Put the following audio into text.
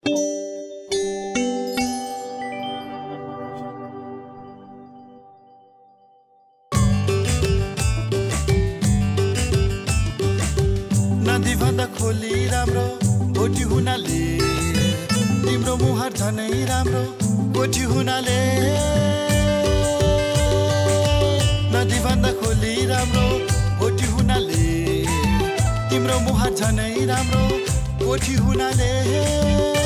नदी भन्दा खोली राम्रो गोठी हुनाले तिम्रो मुहार झनै राम्रो गोठी हुनाले नदी भन्दा खोली राम्रो गोठी हुनाले तिम्रो मुहार झनै राम्रो गोठी हुनाले